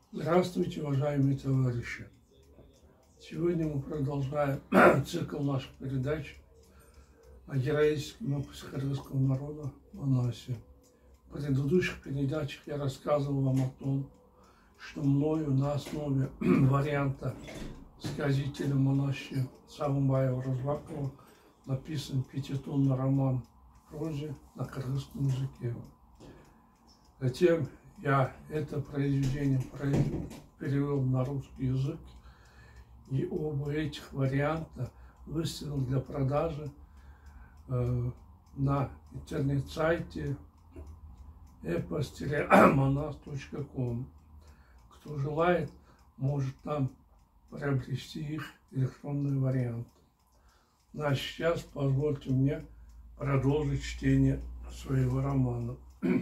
Здравствуйте, уважаемые товарищи! Сегодня мы продолжаем цикл наших передач о героическом эпосе кыргызского народа Манасе. В предыдущих передачах я рассказывал вам о том, что мною на основе варианта сказителя Манасчи Сагынбаева-Развакова написан пятитомный роман в прозе на кыргызском языке. Затем я это произведение перевел на русский язык, и оба этих варианта выставил для продажи на интернет-сайте epos-manas.com. Кто желает, может там приобрести их электронный вариант. Ну а сейчас позвольте мне продолжить чтение своего романа.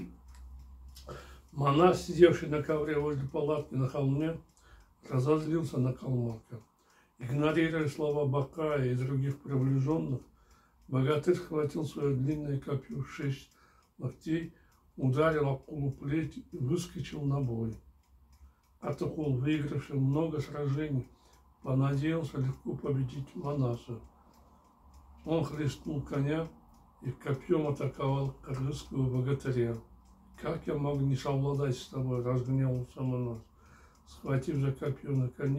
Манас, сидевший на ковре возле палатки на холме, разозлился на Калмака. Игнорируя слова Бакая и других приближенных, богатырь схватил свое длинное копье в 6 локтей, ударил Акулу плеть и выскочил на бой. Атакул, выигравший много сражений, понадеялся легко победить Манаса. Он хлестнул коня и копьем атаковал кыргызского богатыря. «Как я могу не совладать с тобой?» — разгневался Манас. Схватив копье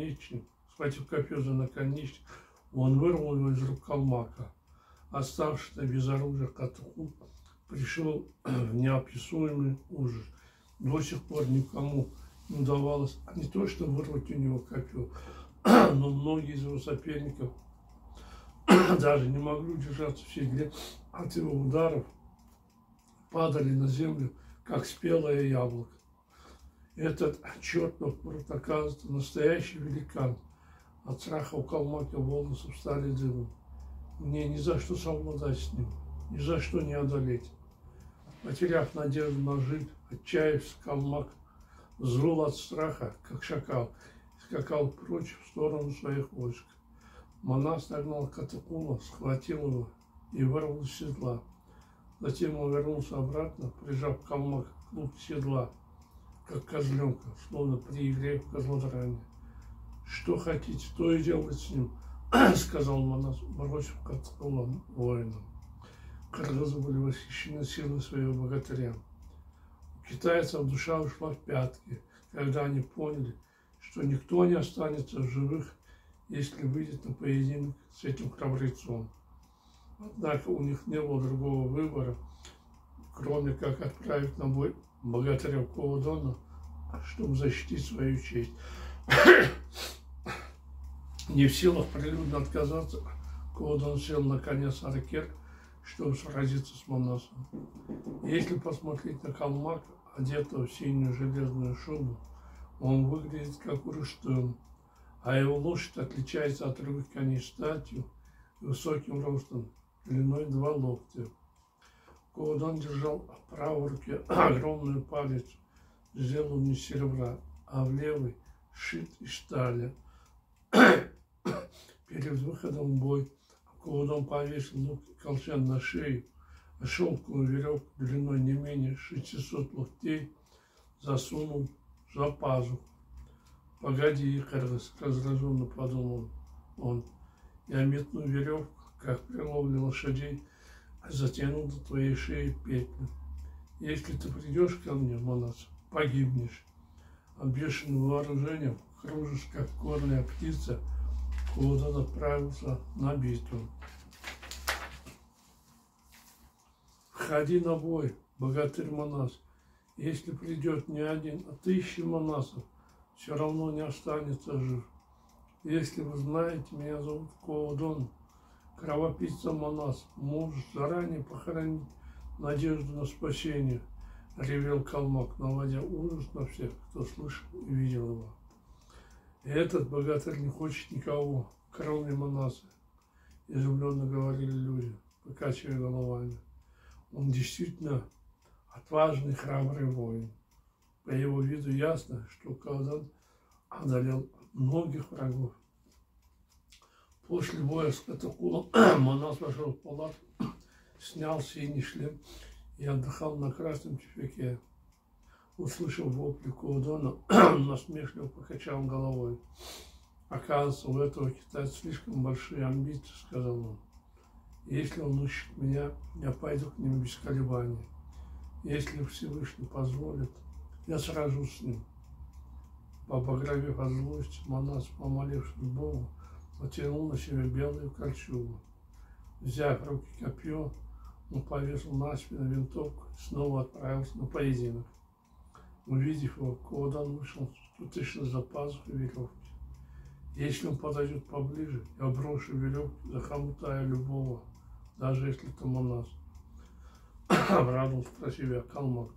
за наконечник, он вырвал его из рук Калмака. Оставшийся без оружия Атакул пришел в неописуемый ужас. До сих пор никому не удавалось не то что вырвать у него копье, но многие из его соперников даже не могли удержаться в седле от его ударов, падали на землю, как спелое яблоко. Этот чертов прут, оказывается, настоящий великан. От страха у Калмака волосы встали дыбом. Мне ни за что совладать с ним, ни за что не одолеть. Потеряв надежду на жизнь, отчаявшись, Калмак взвыл от страха, как шакал, и скакал прочь в сторону своих войск. Манас нагнал Атакула, схватил его и вырвал из седла. Затем он вернулся обратно, прижав Калмака к луку седла, как козленка, словно при игре в козлодрание. «Что хотите, то и делать с ним», — сказал Манас, бросив Атакула воинам. Кыргызы были восхищены силой своего богатыря. У китайцев душа ушла в пятки, когда они поняли, что никто не останется в живых, если выйдет на поединок с этим храбрецом. Однако у них не было другого выбора, кроме как отправить на бой богатыря Коодона, чтобы защитить свою честь. Не в силах прилюдно отказаться, Коодон сел на коня Саркер, чтобы сразиться с Манасом. Если посмотреть на Калмака, одетого в синюю железную шубу, он выглядит как Урыштын, а его лошадь отличается от других коней статью и высоким ростом, длиной 2 локтя. Коодон держал в правой руке огромную палицу, сделанную из серебра, а в левой шит из стали. Перед выходом в бой Коодон повесил лук и колчан на шею, а шелковую веревку длиной не менее 600 локтей засунул за пазуху. «Погоди, Кыргыз», — раздраженно подумал он, — «я метну веревку, как при ловле лошадей, а затяну до твоей шеи петлю. Если ты придешь ко мне, Манас, погибнешь». Обвешанным вооружением, кружишь, как горная птица, Коодон отправился на битву. «Входи на бой, богатырь Манас. Если придет не один, а 1000 манасов, все равно не останется жив. Если вы знаете, меня зовут Коодон, кровопийца Манас, можешь заранее похоронить надежду на спасение», — ревел Калмак, наводя ужас на всех, кто слышал и видел его. «И этот богатырь не хочет никого, кроме Манаса», — изумленно говорили люди, покачивая головами. «Он действительно отважный, храбрый воин. По его виду ясно, что Коодон одолел многих врагов». После боя с Атакулом Манас вошел в палатку, снял синий шлем и отдыхал на красном тюфяке. Услышав вопли Каодана, он насмешливо покачал головой. Оказывается, у этого китайца слишком большие амбиции, сказал он. Если он ищет меня, я пойду к нему без колебаний. Если Всевышний позволит, я сражусь с ним. Побагровев от злости, Манас, помолившись Богу, потянул на себя белую кольчугу. Взяв в руки копье, он повесил на спину винтовку и снова отправился на поединок. Увидев его, Каодан вышел спутышно за пазухой веревки. Если он подойдет поближе, я брошу веревку, захомутаю любого, даже если это Манас. Обрадовался про себя Калмак.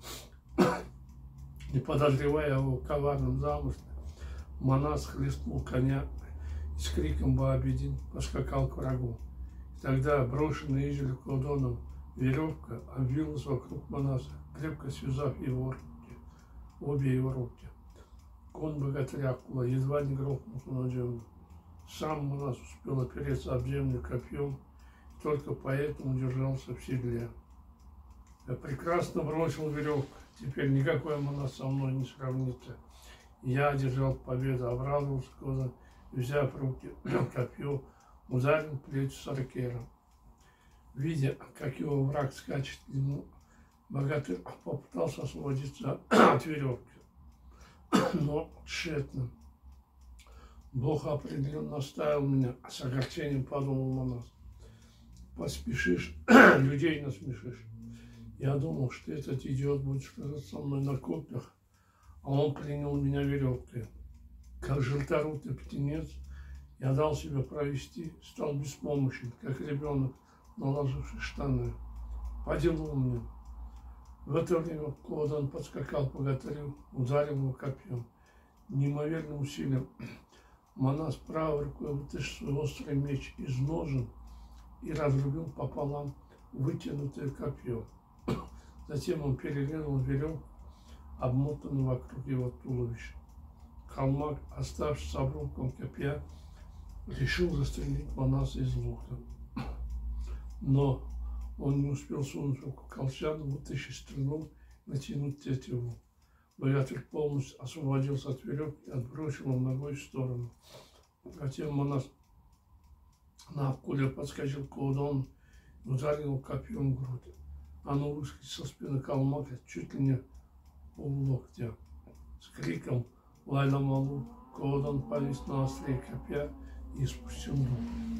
Не подозревая о его коварном замысле, Манас хлестнул коня и с криком «Баабедин» поскакал к врагу. И тогда брошенная Изелю Каоданом веревка обвилась вокруг Манаса, крепко связав его руки, обе его руки. Конь богатыря Акула едва не грохнулся на землю. Сам Манас успел опереться об землю копьем, и только поэтому держался в седле. Я прекрасно бросил веревку, теперь никакой Манас со мной не сравнится. Я одержал победу, обрадовался Каодан, взяв в руки копье, ударил плечи Саркера. Видя, как его враг скачет к нему, богатырь попытался освободиться от веревки, но тщетно. Бог определенно оставил меня, с огорчением подумал Манас. Поспешишь, людей насмешишь. Я думал, что этот идиот будет сражаться со мной на копьях, а он принял меня веревкой. Как желторотый птенец, я дал себя провести, стал беспомощен, как ребенок, наложивший штаны. По делу мне. В это время Каодан подскакал к богатырю, ударил его копьем. Неимоверным усилием Манас правой рукой вытащил свой острый меч из ножен и разрубил пополам вытянутое копье. Затем он перерезал веревку, обмотанную вокруг его туловища. Калмак, оставшись с обрубком копья, решил застрелить Манаса из лука. Но он не успел сунуть руку в колчан, вытащить стрелу, натянуть тетиву. Богатырь полностью освободился от веревки и отбросил его ногой в сторону. Затем Манас на Акуле подскочил к Каодану и ударил его копьем в грудь. Оно выскочило со спины Калмака чуть ли не поллоктя. С криком «Лайла Малу!» Каодан повис на острие копья и спустил дух.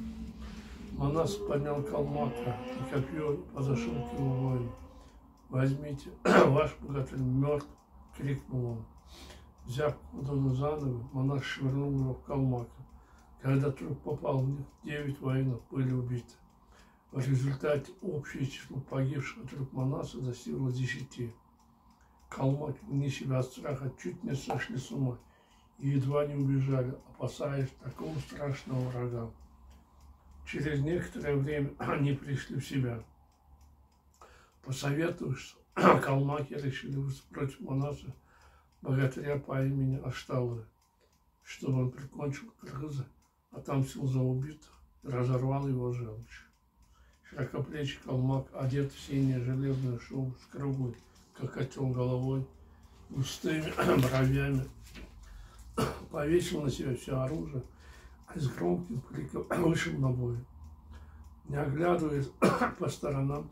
Манас поднял Калмака и копье и подошел к его воину. «Возьмите, ваш богатырь мертв!» — крикнул он. Взяв Каодана за ногу, Манас швырнул его в Калмака. Когда труп попал в них, 9 воинов были убиты. В результате общее число погибших от рук Манаса достигло 10. Калмаки, вне себя от страха, чуть не сошли с ума и едва не убежали, опасаясь такого страшного врага. Через некоторое время они пришли в себя. Посоветовавшись, калмаки решили выступить против Манаса богатыря по имени Ашталы, чтобы он прикончил кыргыза, отомстил за убитых и разорвал его желчь. Широкоплечий калмак, одет в синее железную шубу с круглой, как котел, головой, густыми бровями, повесил на себя все оружие, и с громким криком вышел на бой. Не оглядываясь по сторонам,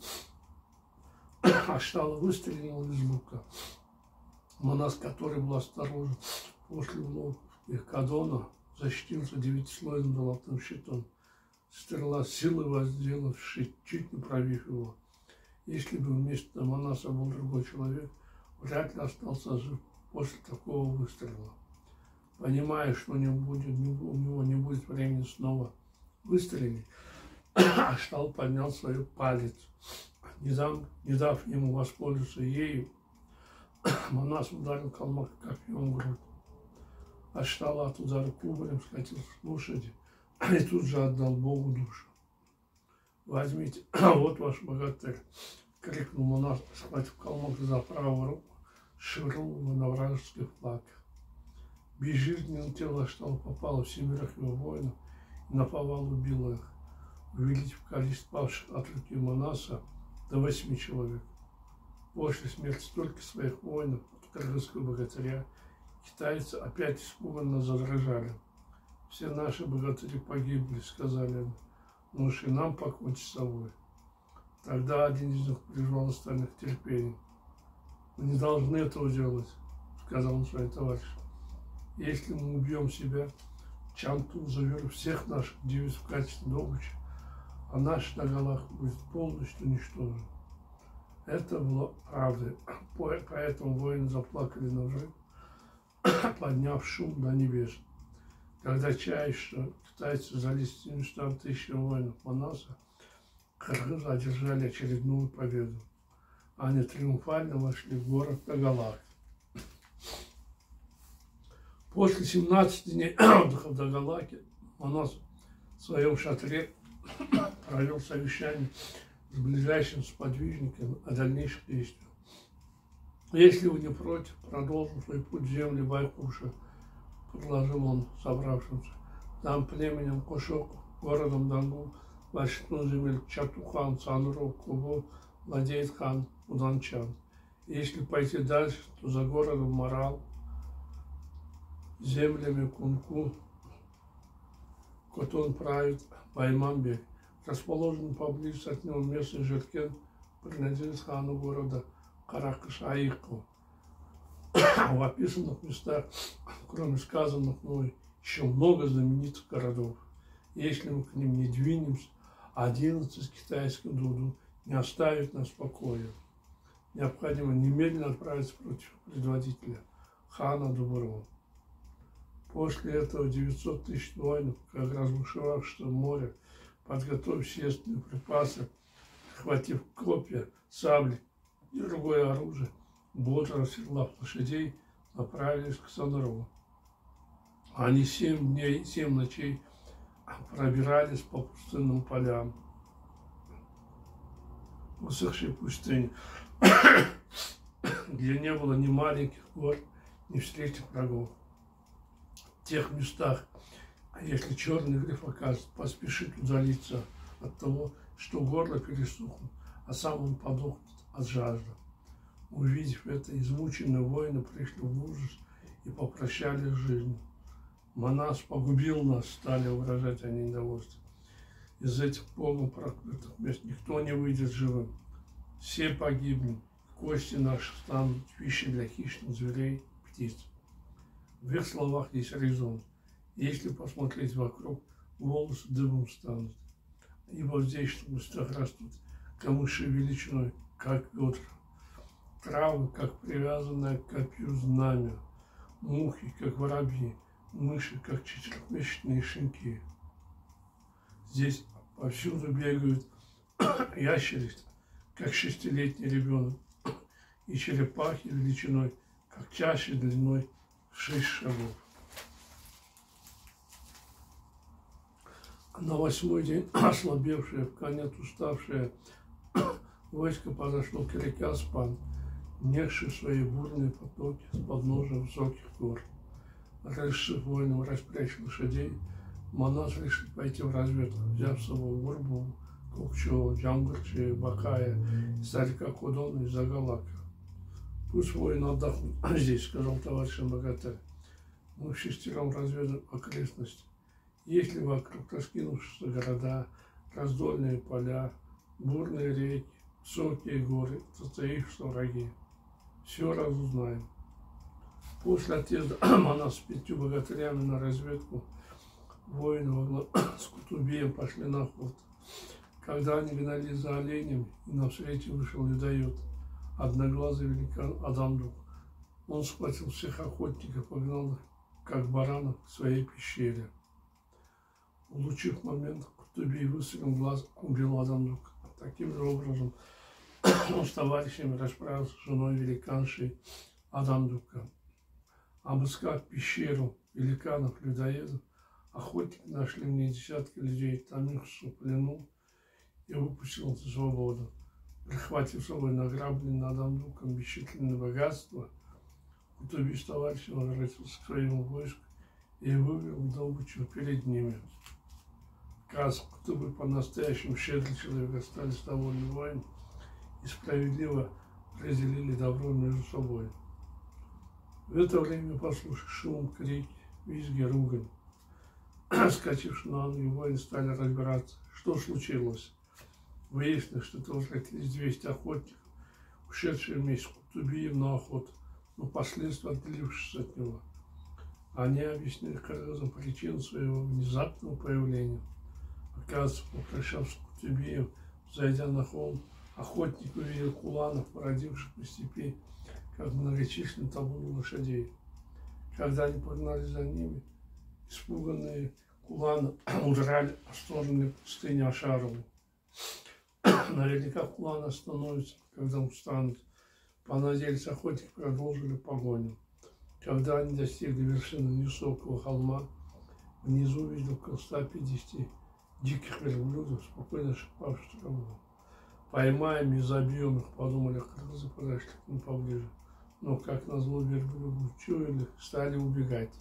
Аштала выстрелил из лука. Манас, который был осторожен после ловкости Каодана, защитился 9-слойным золотым щитом. Стрела силой воздела в щит, чуть не пробив его. Если бы вместо Манаса был другой человек, вряд ли остался жив после такого выстрела. Понимая, что у него не будет времени снова выстрелить, Аштал поднял свою палец. Не дав ему воспользоваться ею, Манас ударил Калмака копьем в грудь. Аштал от удара кубарем скатился с лошади и тут же отдал Богу душу. «Возьмите, вот ваш богатырь!» — крикнул Манас, схватив Калмака за правую руку, швырнул его на вражеский флаг. Безжизненное тело Аштала попало в 7 его воинов и наповал убило их, увеличив количество павших от руки Манаса до 8 человек. После смерти столько своих воинов кыргызского богатыря, китайцы опять испуганно задрожали. Все наши богатыри погибли, сказали они, но уж и нам покончить с собой. Тогда один из них призвал остальных к терпению. Мы не должны этого делать, сказал он своим товарищам. Если мы убьем себя, Чанту заберет всех наших девиц в качестве добычи, а наш Тагалах будет полностью уничтожен. Это было правдой, поэтому воины заплакали на взрыв, подняв шум до небес. Когда чаяние, что китайцы взялись 700 тысяч воинов Манаса, кыргызы одержали очередную победу. Они триумфально вошли в город Тагалак. После 17 дней отдыха в Тагалаке Манас в своем шатре провел совещание с ближайшим сподвижником о дальнейших действиях. Если вы не против, продолжим свой путь в земли Байкуша, предложил он собравшимся. Там племенем Кошок, городом Дангу, большинство земель Чатухан, Санру, Кубу владеет хан Уданчан. Если пойти дальше, то за городом Марал, землями Кунку, Котон правит Баймамбек. Расположен поблизости от него местный Жиркен, принадлежит хану города Каракыш-Аику. В описанных местах, кроме сказанных мной, еще много знаменитых городов. Если мы к ним не двинемся, 11 китайских дуду не оставит нас в покое. Необходимо немедленно отправиться против предводителя хана Дубурова. После этого 900 тысяч воинов, как разбушевавшись в море, подготовив съестные припасы, схватив копья, сабли и другое оружие, бодро оседлав лошадей, направились к Санру. Они 7 дней, 7 ночей пробирались по пустынным полям, высохшей пустыне, где не было ни маленьких гор, ни встречных врагов. В тех местах, а если черный гриф окажется, поспешит удалиться от того, что горло пересохнет, а сам он подохнет от жажды. Увидев это, измученные воины пришли в ужас и попрощались с жизнью. Манас погубил нас, стали выражать они недовольство. Из этих богом проклятых мест никто не выйдет живым. Все погибнем, кости наши станут пищей для хищных зверей, птиц. В их словах есть резон. Если посмотреть вокруг, волосы дыбом станут, ибо в здешних местах растут камыши величиной, как ведра, травы, как привязанное к копью знамя, мухи, как воробьи, мыши, как четырехмесячные щенки. Здесь повсюду бегают ящерицы, как 6-летний ребенок, и черепахи величиной, как чаша длиной в 6 шагов. На 8-й день ослабевшее, в конец уставшее войско подошло к реке Аспан, несшей свои бурные потоки с подножия высоких гор. Разрешив воинам распрячь лошадей, Манас решил пойти в разведку, взяв с собой Гурбу, Кукчу, Джангурчи, Бакая, старика Кудона и Загалака. Пусть воины отдохнут здесь, сказал товарищам богатырь. Мы вшестером разведаем окрестности. Если вокруг раскинувшиеся города, раздольные поля, бурные реки, высокие горы, затаившиеся враги, все разузнаем. После отъезда Манас с 5 богатырями на разведку воины во главе с Кутубием пошли на охоту. Когда они гнались за оленями, и навстречу вышел людоед, одноглазый великан Адамдук. Он схватил всех охотников, погнал их, как баранов, к своей пещере. Улучив момент, Кутубий выстрелил глаз, убил Адамдука. Таким же образом он с товарищами расправился с женой великаншей Адамдука. Обыскав пещеру великанов-людоедов, охотники нашли в ней десятки людей, томившихся в плену, и выпустил на свободу. Прихватив с собой награбленное Адамдуком бесчисленное богатство, Кутубий с товарищем возвратился к своему войску и вывел добычу перед ними. Раз Кутубий по-настоящему щедрый человек, остались довольны воины и справедливо разделили добро между собой. В это время послушав шум, крик, визги, ругань. Скачивши на ноги, воины стали разбираться, что случилось. Выяснилось, что это возвратились 200 охотников, ушедшие вместе с Кутубием на охоту, но впоследствии отделившись от него. Они объяснили кыргызам причину своего внезапного появления. Оказывается, попрощавшись с Кутубием, зайдя на холм, охотник увидел куланов, породивших по степи, как многочисленный табун лошадей. Когда они погнали за ними, испуганные куланы удрали в сторону пустыни Ашарову. Наверняка куланы остановятся, когда устанут. Понадеялись, охотники продолжили погоню. Когда они достигли вершины невысокого холма, внизу увидел около 150 диких верблюдов, спокойно шипавших траву. Поймаем и забьем их, подумали кыргызы, подошли к ним поближе. Но, как назло, верблюды учуяли, стали убегать.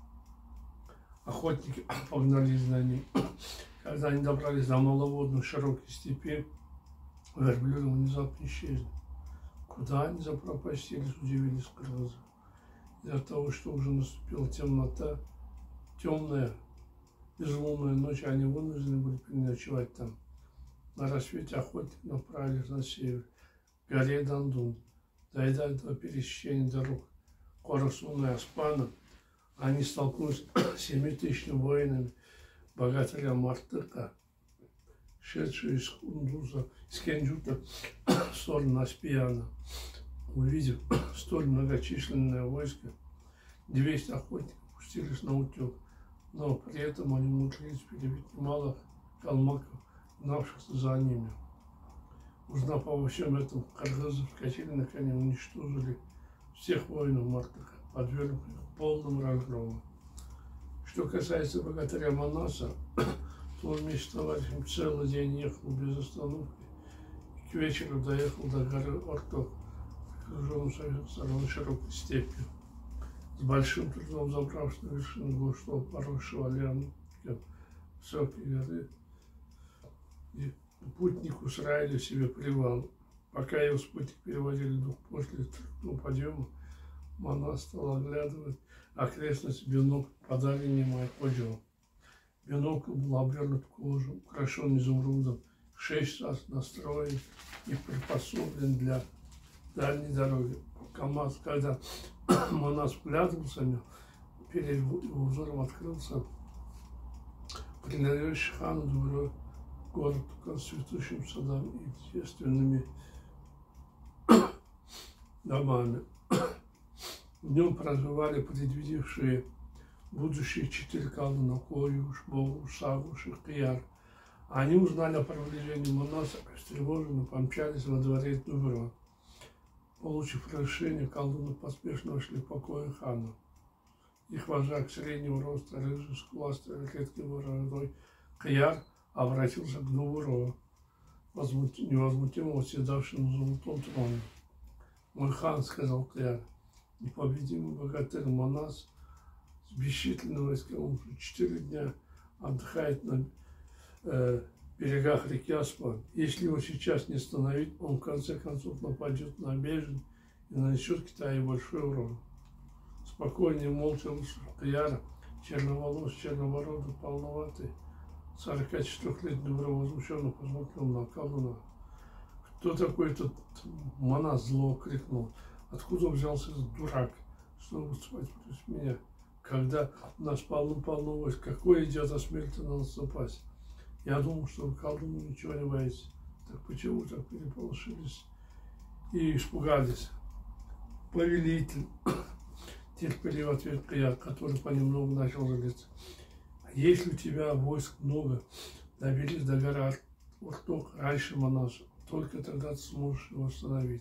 Охотники погнались за ним. Когда они добрались до маловодной широкой степи, верблюды внезапно исчезли. Куда они запропастились, удивились кыргызы. Из-за того, что уже наступила темнота, темная, безлунная ночь, они вынуждены были переночевать там. На рассвете охотники направились на север, к горе Дандун. Дойдя до пересечения дорог Коросуна и Аспана, они столкнулись с 7000 воинами богатыря Мартыка, шедшие из Кундуза, из Кенджута в сторону Аспияна. Увидев столь многочисленное войско, 200 охотников пустились на утек, но при этом они умудрились перебить немало калмыков, гнавшихся за ними. Узнав обо всем этом, кыргызы вскочили на коня, уничтожили всех воинов Мартыка, подвергнув их полному разгрому. Что касается богатыря Манаса, то он вместе с товарищем целый день ехал без остановки и к вечеру доехал до горы Орток, окруженной со всех сторон широкой степью. С большим трудом забравшись на вершину густого поросшего лианником высокой горы, и путник устраивали себе привал. Пока его спутник переводили дух после трудного подъема, Манас стал оглядывать окрестности бинокль подаренный немой подъем. Бинокль был обернут в кожу, украшен изумрудом, 6 раз настроен и приспособлен для дальней дороги. Когда Манас вглядывался в него, перед его взором открылся принадлежащий хану Дубро город с цветущими садами и естественными домами. В нем проживали предвидевшие будущие 4 колдуна: Коюш, Боуш, Сагуш и Кияр. Они узнали о приближении Манаса, встревоженно помчались во дворец Дубро. Получив разрешение, колдуны поспешно вошли в покои хана. Их вожак среднего роста, рыжий, скуластый, редкий бородой Кияр обратился к Дубро, невозмутимо восседавшему на золотом троне. «Мой хан, — сказал Кияр, — непобедимый богатырь Манас с бесчисленным войском уже 4 дня отдыхает на берегах реки Аспан. Если его сейчас не остановить, он в конце концов нападет на Бежин и нанесет Китаю большой урон». Спокойнее, молча выслушав Кияра, черноволосый, чернобородый, полноватый, 44-летний Дубро возмущенно посмотрел на колдуна. «Кто такой этот Манас?» — зло крикнул. «Откуда взялся этот дурак, чтобы выступать против меня, когда у нас полно войск? Какой идиот осмелится на нас напасть? Я думал, что вы, колдуны, ничего не боитесь. Так почему так переполошились и испугались?» «Повелитель», — терпеливо ответил Кияр, который понемногу начал злиться, — «если у тебя войск много, доберись до горы Орток раньше Манаса, только тогда ты сможешь его остановить».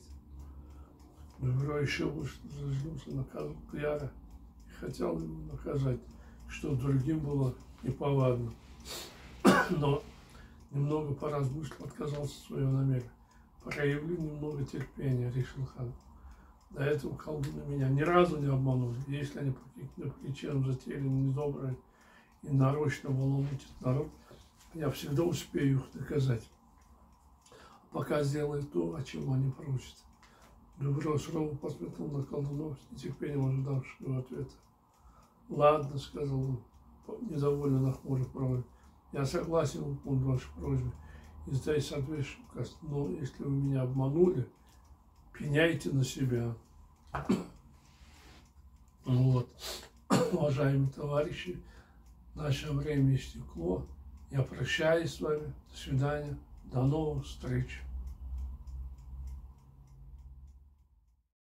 Дубро еще больше разозлился на Кияра и хотел его наказать, что другим было неповадно. Но, немного поразмыслив, отказался от своего намерения. «Проявлю немного терпения, — решил хан. До этого колдуны меня ни разу не обманули. Если они по каким-то причинам затеяли недоброе и нарочно волнуют народ, я всегда успею их доказать. Пока сделаю то, о чем они просят». Дубров сурово посмотрел на колдунов, с нетерпением ожидавших его ответа. «Ладно», — сказал он, недовольно нахмурив брови, — «я согласен выполнить вашу просьбу и сдать соответствующий указ, но если вы меня обманули, пеняйте на себя». Вот, уважаемые товарищи, наше время истекло. Я прощаюсь с вами. До свидания. До новых встреч.